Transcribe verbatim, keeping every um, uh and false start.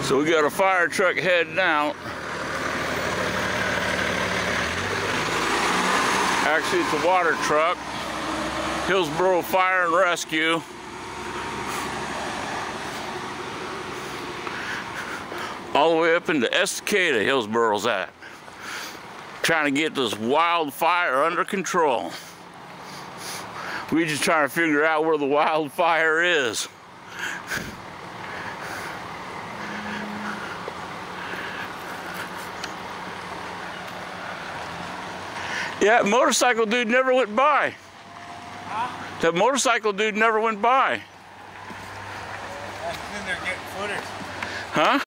So we got a fire truck heading out. Actually, it's a water truck. Hillsboro Fire and Rescue. All the way up into Estacada, Hillsboro's at. Trying to get this wildfire under control. We just trying to figure out where the wildfire is. Yeah, motorcycle dude never went by. Huh? That motorcycle dude never went by. That's in there getting footage. Huh?